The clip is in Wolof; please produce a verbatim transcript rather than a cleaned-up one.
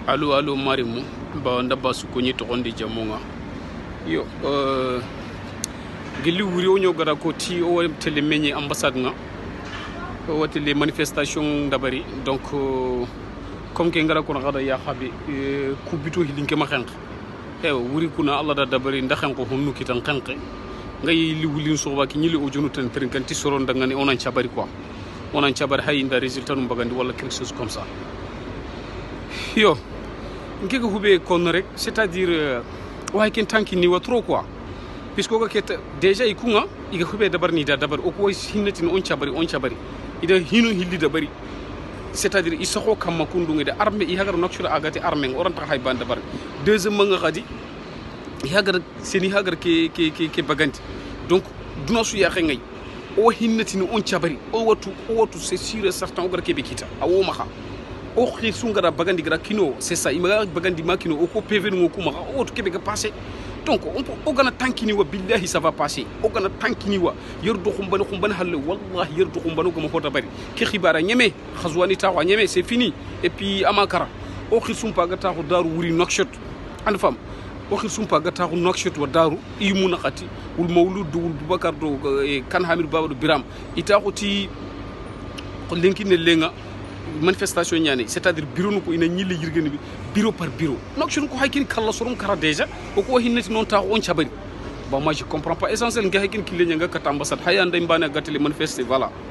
Allo allo marimu ba ndaba su ko ni to gondi jamunga yo euh gili wuri o nyogara ko ti o tele meñi ambassade nga o wati les manifestations dabari donc euh, comme ke ngara ko ngada ya xabi euh, ku bito hilinke ma xenk e wuri kuna allah da dabari ndaxen ko honnu kitan xenk ngay li wulin so ba ki ñili o jonu tan trinkanti soron da ngani onan ciabari quoi onan ciabari hay nda résultat no bagandi wala quelque chose comme ça yo ngega hubé kon rek c'est-à-dire euh, way ken tanki ni wa trop quoi puisque ko ket déjà ikunga iga hubé dabar ni da dabar o ko hinnati on ciabari on ciabari ida hinu hilli dabari c'est-à-dire isoko kam makundu ngede armée i hagar nokshura agati armée oranta hay bande dabar deuxième nga khadi hagar seni hagar ke ke ke, ke baganti donc duna su ya ngay o hinnati on ciabari o watu o watu c'est sûr et certain o gar ke bekita awo maha o khisu ngara bagandi gra kino c'est ça imaga bagandi makino o ko P V ngo kuma o to kebe ga passer donc on o gana tankini wa billahi ça va passer o gana tankini wa yerdo khumbani khumbani halle wallahi yerdo khumbani ko mo hota bari ki khibara nyeme khazwani tawa nyeme c'est fini et puis amakara o khisum pa gata ko daru wuri nokshot and fam o khisum pa gata ko nokshot wa daru imuna khati wul mawlud wul bubakar do kan hamid babadu biram ita ko ti ko lenkine lenga manifestation ñani c'est-à-dire bureau ko ina ñili yirgene bi bureau par bureau nok sun ko haykin kala sorum kara déjà ko ko hinnati non ta on ciabari ba moi je comprends pas essentiel nga haykin ki leña nga kat ambassade hayande mbane gateli manifester voilà